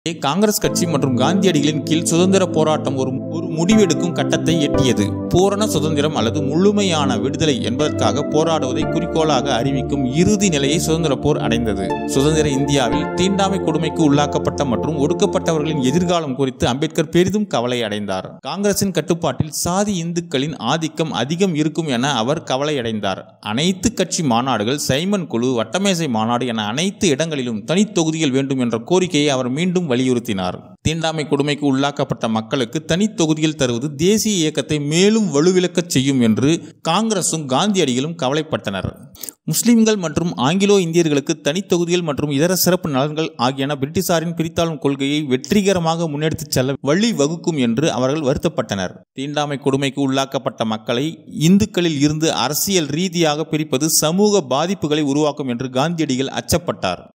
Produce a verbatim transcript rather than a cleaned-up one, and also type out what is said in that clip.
காங்கிரஸ் கட்சி மற்றும் காந்தியடிகளின் கீழ் சுதந்திர போராட்டம் ஒரு ஒரு முடிவெடுக்கும் கட்டத்தை எட்டியது. பூரண சுதந்திரம் அல்லது முழுமையான விடுதலை என்பதற்காக போராடுவதை குறிக்கோளாக அறிவிக்கும் இறுதி நிலையை சுதந்திர போர் அடைந்தது. சுதந்திர இந்தியாவில் தீண்டாமை கொடுமைக்கு உள்ளாக்கப்பட்ட மற்றும் ஒடுக்கப்பட்டவர்களின் எதிர்காலம் குறித்து அம்பேத்கர் பெரிதும் கவலை அடைந்தார். காங்கிரசின் கட்டுப்பாட்டில் சாதி இந்துக்களின் ஆதிக்கம் அதிகம் இருக்கும் என அவர் கவலை அடைந்தார். அனைத்து கட்சி மாநாடுகள், சைமன் குழு, வட்டமேசை மாநாடு என அனைத்து இடங்களிலும் தனி தொகுதிகள் வேண்டும் என்ற கோரிக்கையை அவர் மீண்டும் வலியுறுத்தினார். தீண்டாமை கொடுமைக்கு உள்ளாக்கப்பட்ட மக்களுக்கு தனி தொகுதிகள் தருவது தேசிய இயக்கத்தை மேலும் வலுவிழக்கச் செய்யும் என்று காங்கிரசும் காந்தியடிகளும் கவலைப்பட்டனர். முஸ்லிம்கள் மற்றும் ஆங்கிலோ இந்தியர்களுக்கு தனி தொகுதிகள் மற்றும் இதர சிறப்பு நலன்கள் ஆகியன பிரிட்டிஷாரின் பிரித்தாளும் கொள்கையை வெற்றிகரமாக முன்னெடுத்துச் செல்ல வழிவகுக்கும் என்று அவர்கள் வருத்தப்பட்டனர். தீண்டாமை கொடுமைக்கு உள்ளாக்கப்பட்ட மக்களை இந்துக்களில் இருந்து அரசியல் ரீதியாக பிரிப்பது சமூக பாதிப்புகளை உருவாக்கும் என்று காந்தியடிகள் அச்சப்பட்டார்.